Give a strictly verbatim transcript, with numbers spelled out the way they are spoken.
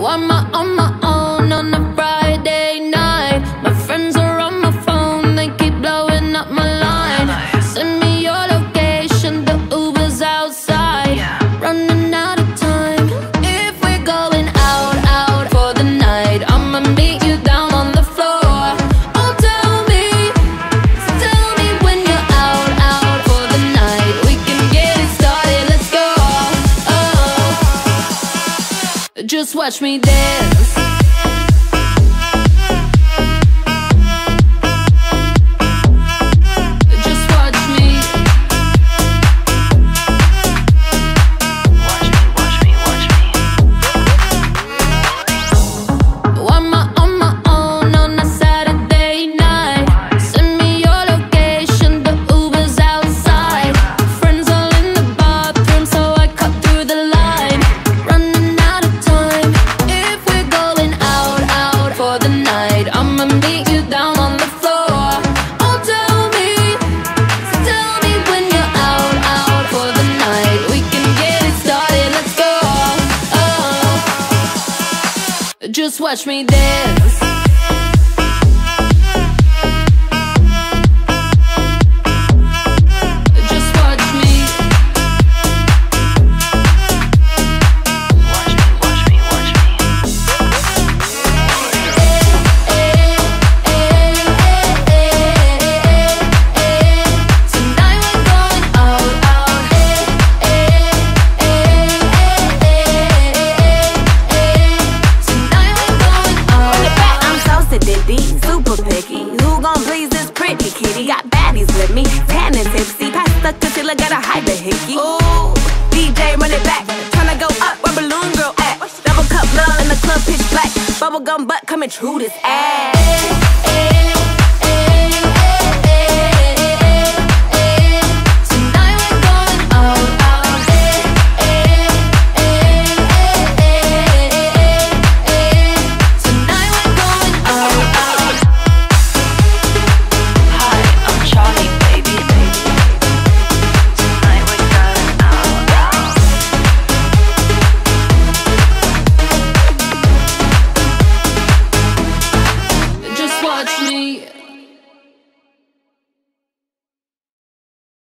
am I on my own on a Friday night? My friends are on my phone, they keep blowing up my line. Send me your location, the Uber's outside. Running out of time. If we're going out, out for the night, I'ma meet you down on the floor. Oh, tell me, tell me when you're out, out for the night. We can get it started, let's go. Oh, just watch me dance. Just watch me dance. Just watch me. Watch me, watch me, watch me. Tonight we're going out, out. Super picky, who gon' please this pretty kitty? Got baddies with me, tan and tipsy. Pass the concealer, gotta hide the hickey. Ooh, D J run it back, tryna go up where Balloon Girl at. Double cup love in the club, pitch black. Bubblegum butt coming true this ass.